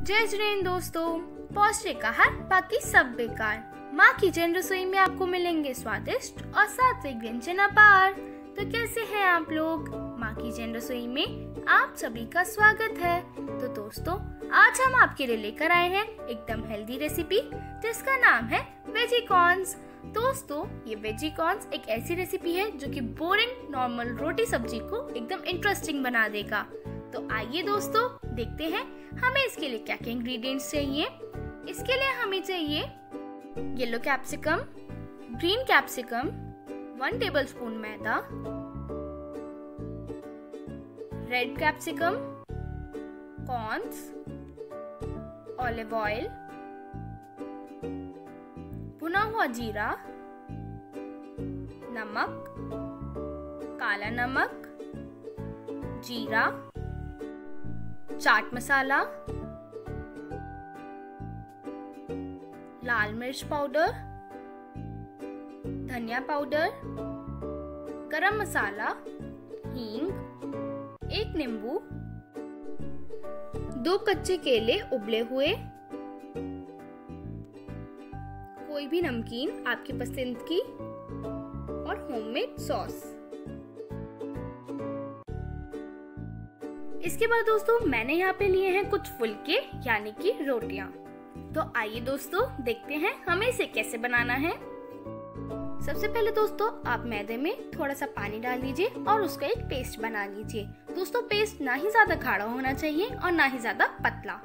जय श्री हिंद दोस्तों। पौष्टिक आहार बाकी सब बेकार। माँ किचन रसोई में आपको मिलेंगे स्वादिष्ट और सात्विक व्यंजन अपार। तो कैसे हैं आप लोग? माँ किचन रसोई में आप सभी का स्वागत है। तो दोस्तों, आज हम आपके लिए लेकर आए हैं एकदम हेल्दी रेसिपी जिसका नाम है वेजी कॉर्न्स। दोस्तों, ये वेजी कॉर्न्स एक ऐसी रेसिपी है जो कि बोरिंग नॉर्मल रोटी सब्जी को एकदम इंटरेस्टिंग बना देगा। तो आइए दोस्तों, देखते हैं हमें इसके लिए क्या क्या इंग्रेडिएंट्स चाहिए। इसके लिए हमें चाहिए yellow capsicum, green capsicum, 1 tablespoon मैदा, red capsicum, corns, olive oil, भुना हुआ जीरा, नमक, काला नमक, जीरा, चाट मसाला, लाल मिर्च पाउडर, धनिया पाउडर, गरम मसाला, हींग, 1 नींबू, 2 कच्चे केले उबले हुए, कोई भी नमकीन आपकी पसंद की और होममेड सॉस। इसके बाद दोस्तों, मैंने यहाँ पे लिए हैं कुछ फुलके यानी कि रोटियां। तो आइए दोस्तों, देखते हैं हमें इसे कैसे बनाना है। सबसे पहले दोस्तों, आप मैदे में थोड़ा सा पानी डाल दीजिए और उसका एक पेस्ट बना लीजिए। दोस्तों, पेस्ट ना ही ज्यादा गाढ़ा होना चाहिए और ना ही ज्यादा पतला।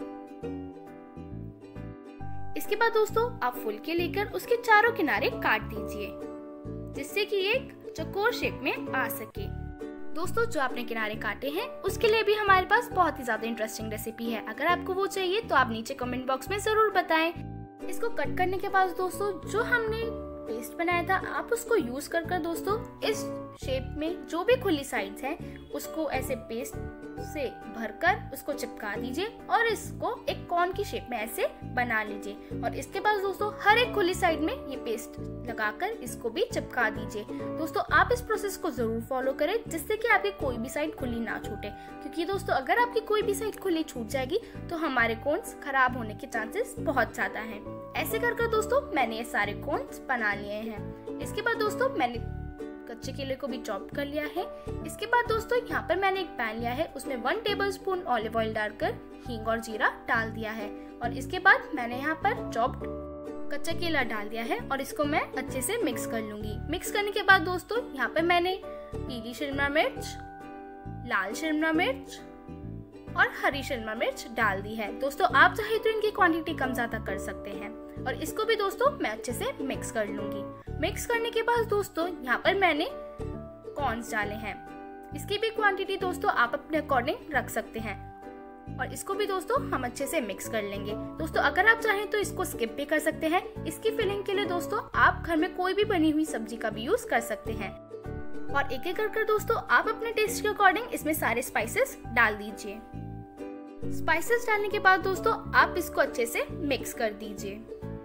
इसके बाद दोस्तों, आप फुलके लेकर उसके चारों किनारे काट दीजिए जिससे कि एक चौकोर शेप में आ सके। दोस्तों, जो आपने किनारे काटे हैं उसके लिए भी हमारे पास बहुत ही ज्यादा इंटरेस्टिंग रेसिपी है। अगर आपको वो चाहिए तो आप नीचे कमेंट बॉक्स में जरूर बताएं। इसको कट करने के बाद दोस्तों, जो हमने पेस्ट बनाया था आप उसको यूज कर दोस्तों इस शेप में जो भी खुली साइड्स हैं उसको ऐसे पेस्ट से भरकर उसको चिपका दीजिए और इसको एक कॉर्न की शेप में ऐसे बना लीजिए। और इसके बाद दोस्तों, हर एक खुली साइड में ये पेस्ट लगाकर इसको भी चिपका दीजिए। दोस्तों, आप इस प्रोसेस को जरूर फॉलो करें जिससे कि आपकी कोई भी साइड खुली ना छूटे, क्योंकि दोस्तों अगर आपकी कोई भी साइड खुली छूट जाएगी तो हमारे कोन्स खराब होने के चांसेस बहुत ज्यादा हैं। ऐसे कर दोस्तों मैंने ये सारे कोन्स बना लिए हैं। इसके बाद दोस्तों, मैंने कच्चे केले को भी चॉप कर लिया है। इसके बाद दोस्तों, यहाँ पर मैंने एक पैन लिया है, उसमें 1 टेबलस्पून ऑलिव ऑयल डालकर हींग और जीरा डाल दिया है। और इसके बाद मैंने यहाँ पर चॉप्ड कच्चा केला डाल दिया है और इसको मैं अच्छे से मिक्स कर लूंगी। मिक्स करने के बाद दोस्तों, यहाँ पर मैंने पीली शिमला मिर्च, लाल शिमला मिर्च और हरी शिमला मिर्च डाल दी है। दोस्तों, आप चाहे तो इनकी क्वांटिटी कम ज्यादा कर सकते हैं। और इसको भी दोस्तों मैं अच्छे से मिक्स कर लूंगी। मिक्स करने के बाद दोस्तों, यहाँ पर मैंने कॉर्न्स डाले हैं। इसकी भी क्वांटिटी दोस्तों आप अपने अकॉर्डिंग रख सकते हैं। और इसको भी दोस्तों हम अच्छे से मिक्स कर लेंगे। दोस्तों, अगर आप चाहें तो इसको स्किप भी कर सकते हैं। इसकी फिलिंग के लिए दोस्तों आप घर में कोई भी बनी हुई सब्जी का भी यूज कर सकते हैं। और एक एक कर दोस्तों आप अपने टेस्ट के अकॉर्डिंग इसमें सारे स्पाइसेस डाल दीजिए। स्पाइसेस डालने के बाद दोस्तों आप इसको अच्छे से मिक्स कर दीजिए।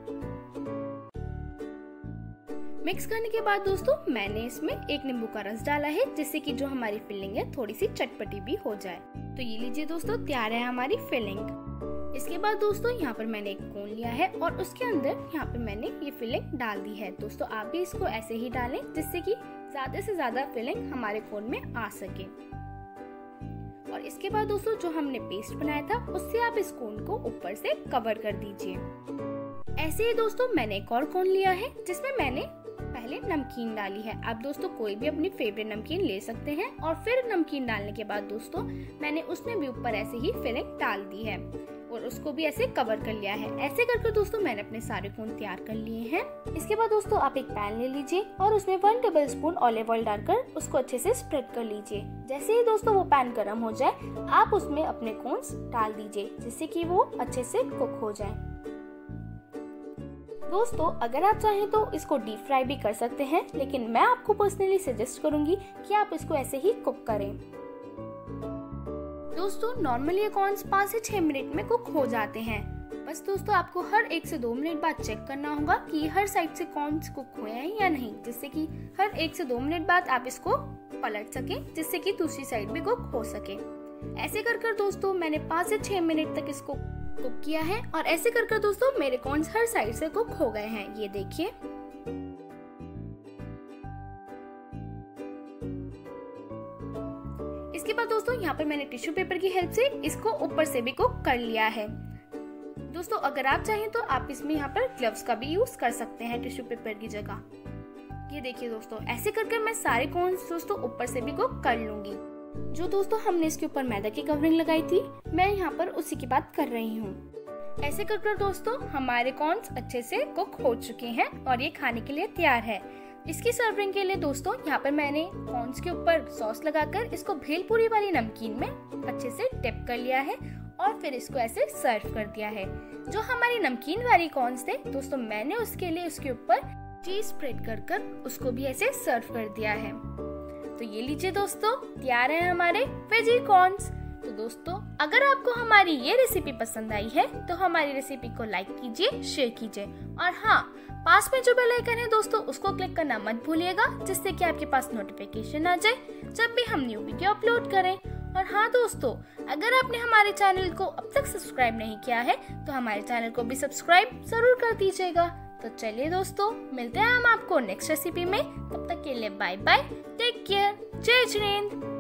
मिक्स करने के बाद दोस्तों मैंने इसमें 1 नींबू का रस डाला है जिससे कि जो हमारी फिलिंग है थोड़ी सी चटपटी भी हो जाए। तो ये लीजिए दोस्तों, तैयार है हमारी फिलिंग। इसके बाद दोस्तों यहाँ पर मैंने एक कोन लिया है और उसके अंदर यहाँ पर मैंने ये फिलिंग डाल दी है। दोस्तों, आप भी इसको ऐसे ही डालें जिससे कि ज्यादा से ज्यादा फिलिंग हमारे कोन में आ सके। और इसके बाद दोस्तों, जो हमने पेस्ट बनाया था उससे आप इस कोन को ऊपर से कवर कर दीजिए। ऐसे ही दोस्तों मैंने एक और कोन लिया है जिसमें मैंने पहले नमकीन डाली है। आप दोस्तों कोई भी अपनी फेवरेट नमकीन ले सकते हैं। और फिर नमकीन डालने के बाद दोस्तों मैंने उसमें भी ऊपर ऐसे ही फिलिंग डाल दी है और उसको भी ऐसे कवर कर लिया है। ऐसे करके दोस्तों मैंने अपने सारे कोन तैयार कर लिए हैं। इसके बाद दोस्तों आप एक पैन ले लीजिए और उसमें 1 टेबलस्पून ऑलिव ऑयल डालकर उसको अच्छे से स्प्रेड कर लीजिए। जैसे ही दोस्तों वो पैन गर्म हो जाए आप उसमें अपने कोन्स डाल दीजिए जिससे कि वो अच्छे से कुक हो जाए। दोस्तों, अगर आप चाहें तो इसको डीप फ्राई भी कर सकते हैं, लेकिन मैं आपको पर्सनली सजेस्ट करूंगी कि आप इसको ऐसे ही कुक करें। दोस्तों, नॉर्मली ये कॉर्न्स 5 से 6 मिनट में कुक हो जाते हैं। बस दोस्तों आपको हर 1 से 2 मिनट बाद चेक करना होगा कि हर साइड से कॉर्न्स कुक हुए हैं या नहीं, जिससे कि हर 1 से 2 मिनट बाद आप इसको पलट सकें जिससे कि दूसरी साइड भी कुक हो सके। ऐसे कर दोस्तों मैंने 5 से 6 मिनट तक इसको कुक किया है और ऐसे कर कर दोस्तों मेरे कॉर्न्स हर साइड से कुक हो गए हैं। ये देखिए। इसके बाद दोस्तों यहाँ पर मैंने टिश्यू पेपर की हेल्प से इसको ऊपर से भी कुक कर लिया है। दोस्तों अगर आप चाहें तो आप इसमें यहाँ पर ग्लव्स का भी यूज कर सकते हैं टिश्यू पेपर की जगह। ये देखिए दोस्तों, ऐसे करके मैं सारे कॉर्न्स दोस्तों ऊपर से भी कुक कर लूंगी। जो दोस्तों हमने इसके ऊपर मैदा की कवरिंग लगाई थी, मैं यहाँ पर उसी की बात कर रही हूँ। ऐसे कर दोस्तों हमारे कॉर्न्स अच्छे से कुक हो चुके हैं और ये खाने के लिए तैयार है। इसकी सर्विंग के लिए दोस्तों यहाँ पर मैंने कॉर्न्स के ऊपर सॉस लगाकर इसको भेलपुरी वाली नमकीन में अच्छे से डिप कर लिया है और फिर इसको ऐसे सर्व कर दिया है। जो हमारी नमकीन वाली कॉर्न्स थे दोस्तों, मैंने उसके लिए उसके ऊपर चीज स्प्रेड कर उसको भी ऐसे सर्व कर दिया है। तो ये लीजिए दोस्तों, तैयार है हमारे वेजी कॉर्न्स। तो दोस्तों अगर आपको हमारी ये रेसिपी पसंद आई है तो हमारी रेसिपी को लाइक कीजिए, शेयर कीजिए और हाँ, पास में जो बेल आइकन है दोस्तों उसको क्लिक करना मत भूलिएगा, जिससे कि आपके पास नोटिफिकेशन आ जाए जब भी हम न्यू वीडियो अपलोड करें। और हाँ दोस्तों, अगर आपने हमारे चैनल को अब तक सब्सक्राइब नहीं किया है तो हमारे चैनल को भी सब्सक्राइब जरूर कर दीजिएगा। तो चलिए दोस्तों, मिलते हैं हम आपको नेक्स्ट रेसिपी में। तब तक के लिए बाय बाय, टेक केयर, जय जिनेंद्र।